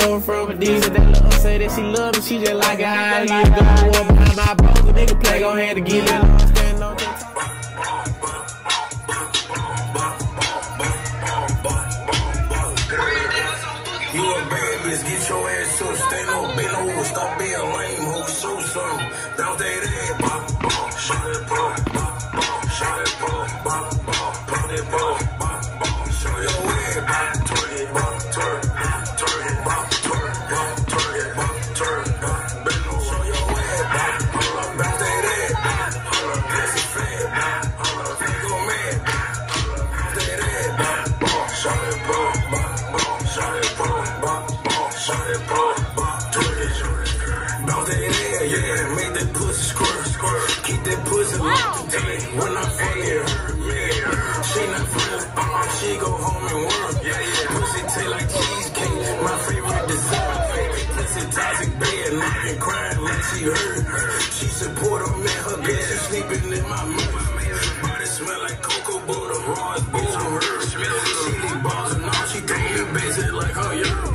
know from a D. That little say that she love me, she just like it how I live. Go up behind my bros, the nigga play, gon' have to get it. Stand on that. You a bad bitch, get your ass up, stay no bend over, stop being lame, ho, show something. Bounce that ass, bop, bop, shot it, bop, bop, bop, shot it, bop, bop, bop, pop it, bop, bop, bop, show your ass, bop, turn it, bop, turn, turn it, bop, turn, bop, turn it, bop, turn, bop, bend over, show your ass, bop, hold up, bounce that ass, bop, hold up, this is fat, bop, hold up, nigga mad, bop, bounce that ass, bop, bop, shot it, bop, bop, bop, shot it, bop. Shot it, bop, bop, turn it, bounce that ass, yeah, make that pussy squirt, squirt, keep that pussy locked to me when I'm in here, yeah, she not friends, she go home and work, yeah, yeah, pussy taste like cheesecake, my favorite dessert, pussy toxic bed, knocking, crying like she hurt, she support her man, her bitch is sleeping in my mouth, body smell like cocoa butter, raw as booze on her, she leave balls and all, she got me busy like her, yeah.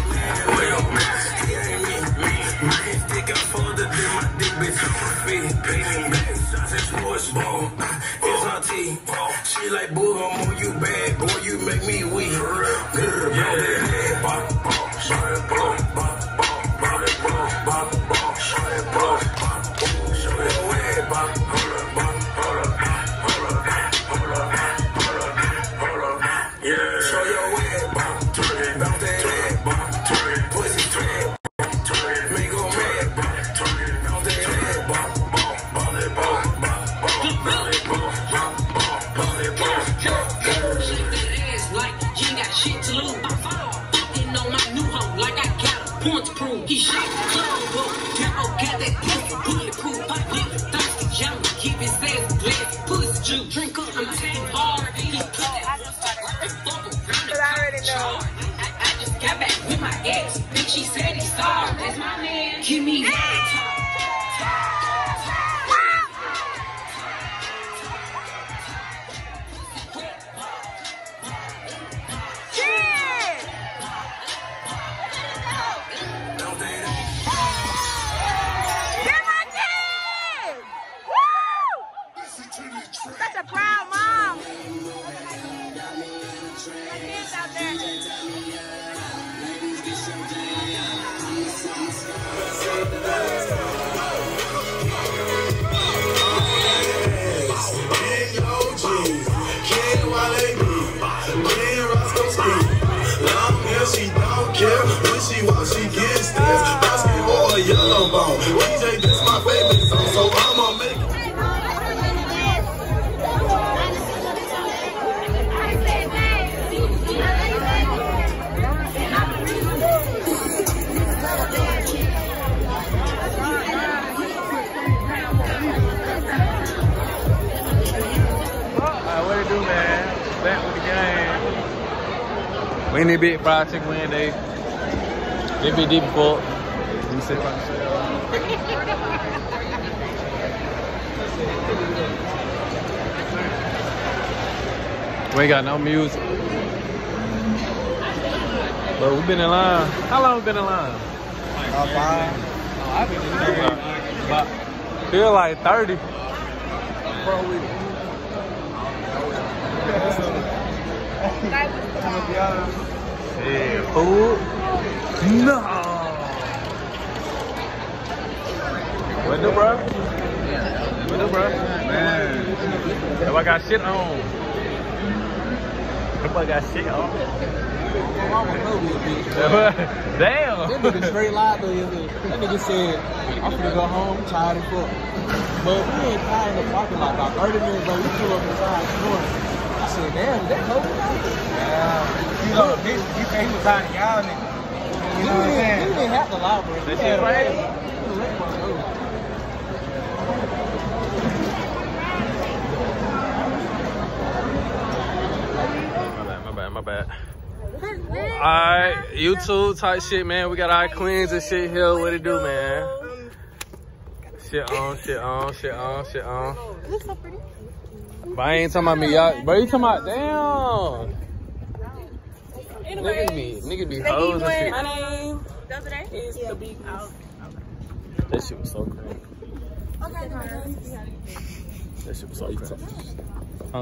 She like, boo, I'm on you bad, boy, you make me weak. Yeah, bop, bop, shot it, bop, bop, bop, bop it, bop, bop, bop, shot it, bop, bop, show your way, bop, hold up, bop, hold up, hold up, hold up, hold up, hold up, yeah, show your way, bop, turn it, bounce that ass, bop, turn it, pussy turn it, turn it, make her mad, bop, turn it, bounce that ass, bop, bop, bop it, bop, bop, bop, bop it, bop. He shot the club, now got that pussy bulletproof. Pop it, thirsty, young, keep his ass glass, pussy juice. Drink up, I'm taking hard. He put that fuck around the already know. I just got back with my ex, bitch, she said he sorry. That's my man. Give me that. She don't care when she walks, she gets this. Basketball or yellow bone. DJ, this my favorite song, so I'ma make it. What it do, man? Back with the game. We need big fried chicken Wednesday. They be deep before. Let me see if I can show y'all. We ain't got no music. But we been in line. How long we been in line? About 5. Oh, I've been in there. About, feel like 30. Yeah, food? No. What do, bro? What do, bro? Man, if I got shit on. If I got shit on. Damn. That nigga straight lied to you. That nigga said, I'm finna go home, tired as fuck. But we ain't tired in the parking lot. About 30 minutes ago, we pulled up inside the store. I said, damn, is that Kobe? Yeah. You know, the bitch, you say he was tired of y'all niggas. You know what I'm saying? He didn't have to lie, bro. That shit crazy. My bad. Alright, YouTube type shit, man. We got our queens and shit here. What it do, man? Shit on, shit on, shit on, shit on. You look so pretty. But I ain't talking about me, y'all. Bro, you talking about, damn. Anyway, niggas be hoes and shit. My name is the Big House. That shit was so crazy. Okay, That shit was so crazy. Huh?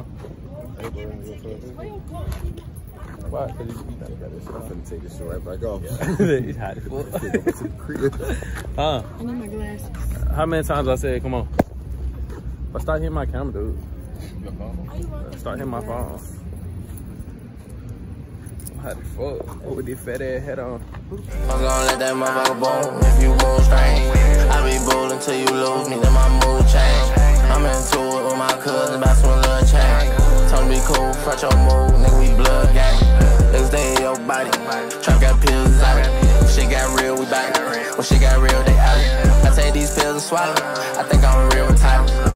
Why? Because you got this shit. I'm finna take this shit right back off. He's hot as fuck. Huh? I need my glasses. How many times I said, come on? But start hitting my camera, dude. Start hitting my phone. I'm hot as fuck. With this fat ass head on. I'm gonna let that motherfucker boom if you move strange. I be bold until you lose me, then my mood change. I'm into it with my cousin, about some little change. Told me be cool, front your move, nigga, we blood gang. Niggas stay in your body, trap got pills out. When shit got real, we back. When shit got real, they out. I take these pills and swallow. I think I'm real.